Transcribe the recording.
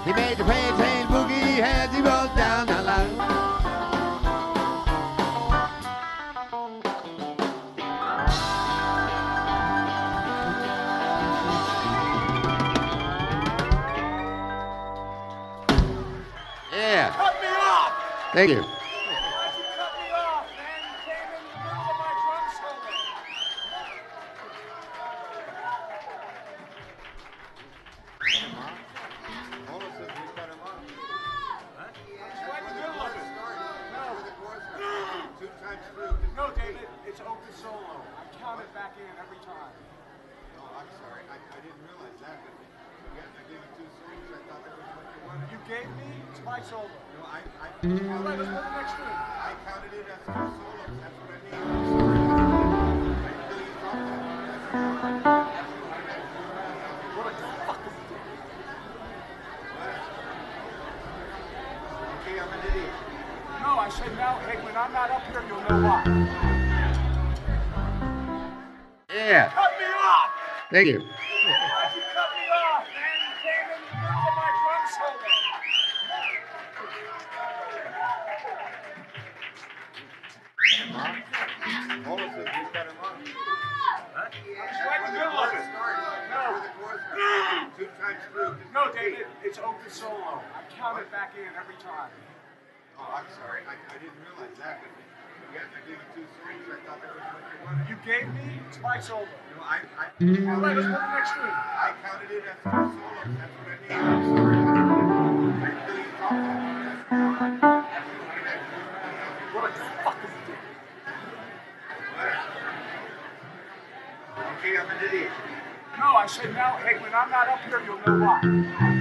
He made the plantain boogie as he rolled down the line. Yeah. Cut me off! Thank you. Why'd you cut me off, man? You came in the middle of my drum solo. Right in the middle of it. No, David, it's open solo. I count it back in every time. You gave me, it's my solo. All right, let's go to the next room. What the fuck is it? No, I said now, hey, when I'm not up here, you'll know why. Yeah. Cut me off! Thank you. Why'd you cut me off, man? You came in the middle of my drum solo. Right in the middle of it. No, David, it's open solo. I count it back in every time. You gave me, it's my solo. All right, let's go to the next room. What the fuck is it? No, I said now, hey, when I'm not up here, you'll know why.